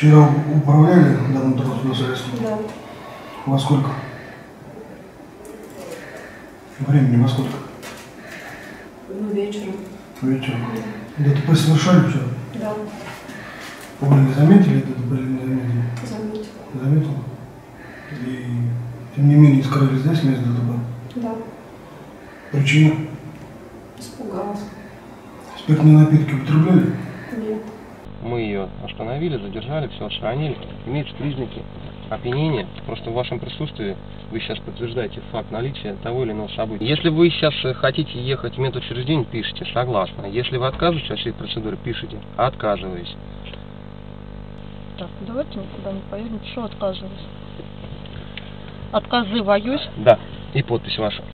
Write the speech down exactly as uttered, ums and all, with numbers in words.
Вчера управляли данным транспортным средством? Да. Во сколько? Времени во сколько? Ну, вечером. Вечером. Да. ДТП совершали вчера? Да. Вы не заметили ДТП или не заметили? Заметил. Заметил? И тем не менее скрыли здесь место ДТП? Да. Причина? Испугалась. Спиртные напитки употребляли? Нет. Мы ее остановили, задержали, все отстранили. Имеются признаки опьянения. Просто в вашем присутствии вы сейчас подтверждаете факт наличия того или иного события. Если вы сейчас хотите ехать в медучреждение, пишите «согласно». Если вы отказываетесь от всей процедуры, пишите «отказываюсь». Так, давайте никуда не поедем. Что отказываюсь? Отказываюсь. Да, и подпись ваша.